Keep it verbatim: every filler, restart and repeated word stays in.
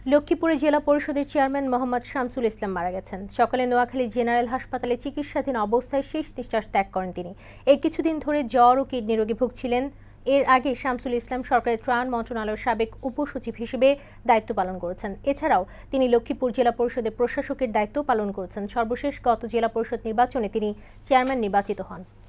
লক্ষ্মীপুরে জেলা পরিষদের চেয়ারম্যান মোহাম্মদ শামসুল ইসলাম মারা গেছেন। সকালে নোয়াখালী জেনারেল হাসপাতালে চিকিৎসাধীন অবস্থায় শেষ নিঃশ্বাস ত্যাগ করেন তিনি। এর কিছুদিন ধরে জ্বর ও কিডনি রোগে ভুগছিলেন। এর আগে শামসুল ইসলাম সরকারের ত্রাণ মন্ত্রণালয়ের সাবেক উপসচিব হিসেবে দায়িত্ব পালন করেছেন। এছাড়াও তিনি লক্ষ্মীপুর জেলা পরিষদের প্রশাসকের দায়িত্ব পালন করেছেন। সর্বশেষ গত জেলা পরিষদ নির্বাচনে তিনি চেয়ারম্যান নির্বাচিত হন।